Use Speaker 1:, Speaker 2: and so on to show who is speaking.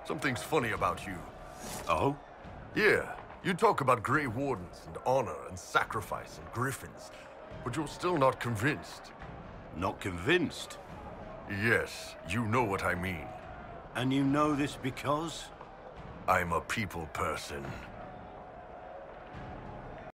Speaker 1: Something's funny about you.
Speaker 2: Oh?
Speaker 1: Yeah, you talk about Grey Wardens and honor and sacrifice and griffins, but you're still not convinced.
Speaker 2: Not convinced?
Speaker 1: Yes, you know what I mean.
Speaker 2: And you know this because?
Speaker 1: I'm a people person.